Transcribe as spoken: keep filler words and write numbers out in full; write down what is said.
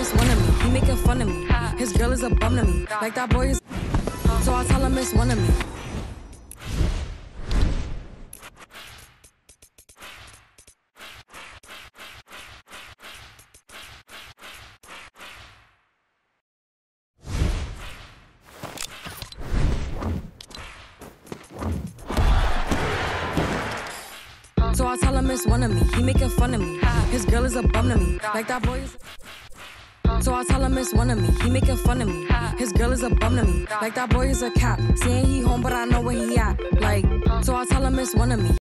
it's one of me. He making fun of me. His girl is a bum to me. Like that boy is. So I tell him it's one of me. So I tell him it's one of me. He making fun of me. His girl is a bum to me. Like that boy is. So I tell him it's one of me. He making fun of me. His girl is a bum to me. Like that boy is a cap. Saying he home, but I know where he at. Like, so I tell him it's one of me.